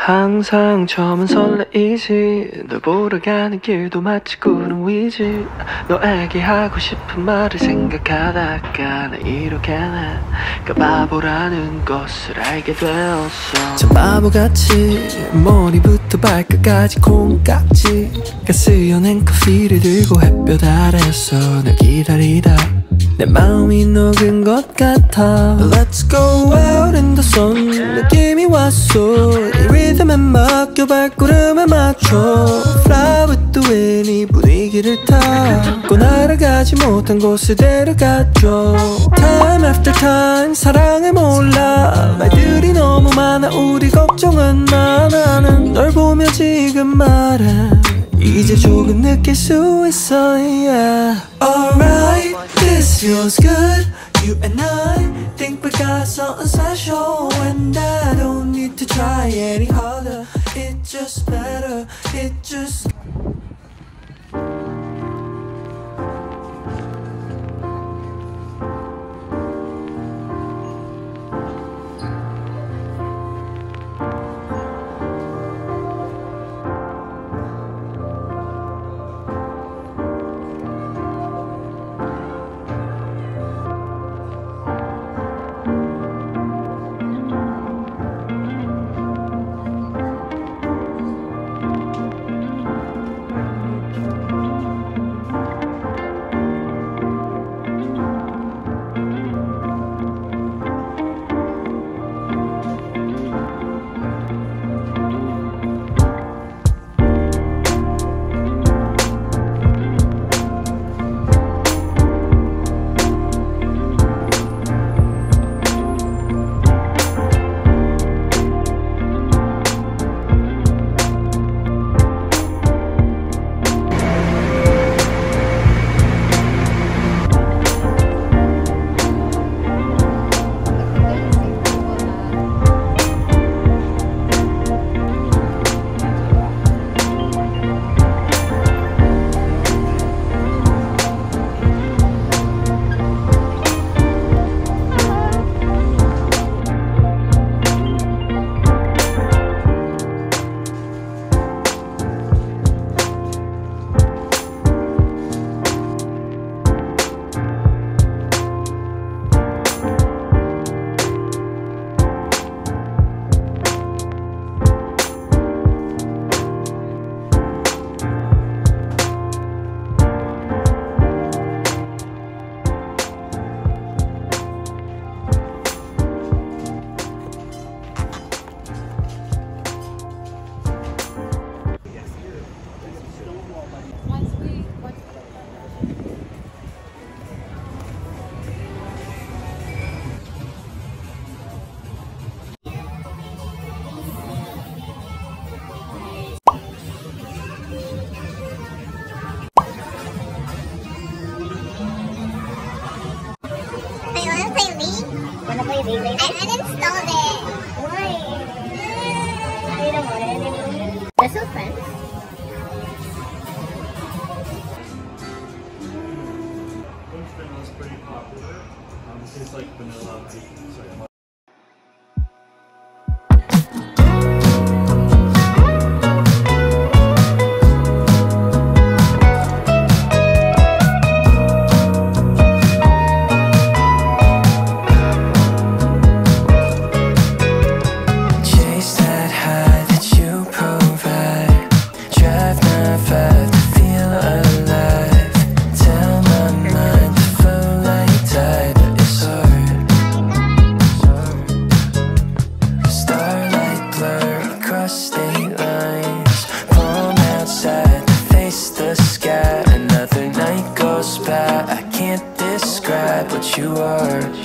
항상 처음은 설레이지 널 보러 가는 길도 마치 구름 위지 너에게 하고 싶은 말을 생각하다가 나 이렇게 내가 바보라는 것을 알게 되었어. 참 바보같이 머리부터 발끝까지 콩깍지가 쓰여낸 커피를 들고 햇볕 아래서 널 기다리다 내 마음이 녹은 것 같아. Let's go out in the sun 느낌이 왔어. 이 리듬에 맡겨 발걸음에 맞춰 Fly with the wind 이 분위기를 타고 날아가지 못한 곳에 데려가줘. Time after time 사랑을 몰라 말들이 너무 많아 우리 걱정은 마. 나는 널 보며 지금 말해 이제 조금 느낄 수 있어. Yeah. Alright, this feels good. You and I think we got something special, and I don't need to try any harder. It just better. It just. I uninstalled it. Why? I don't want it anymore. They're so friends. Bookstore was pretty popular. This is like vanilla. Sorry. Another night goes by, I can't describe what you are.